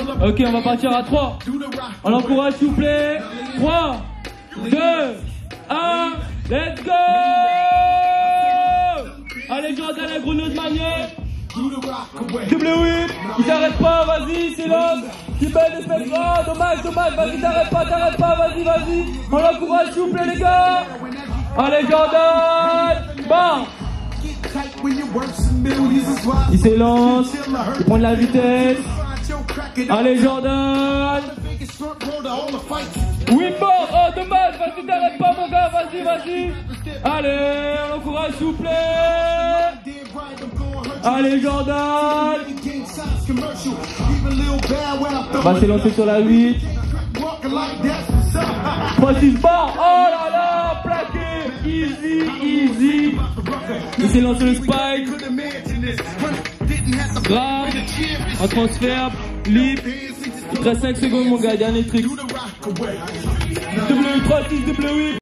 Ok, on va partir à 3. On l'encourage, s'il vous plaît. 3, 2, 1, let's go! Allez, Jordan, la grenouille manière. Double whip, il t'arrête pas, vas-y, c'est l'homme. Tu belle espèce. Oh, dommage, vas-y, t'arrête pas, vas-y. On l'encourage, s'il vous plaît, les gars. Allez, Jordan. Bon. Il s'élance, il prend de la vitesse. Allez, Jordan. Whipboard, oh dommage, vas-y, t'arrêtes pas mon gars, vas-y. Allez, on l'encourage s'il vous plaît. Allez, Jordan. Va s'élancer sur la 8. 3-6 barres, oh là là, plaqué, easy. Il s'est lancé le spike. Grave, en transfert, libre. Il te reste 5 secondes mon gars, dernier trick. W3-6, W8.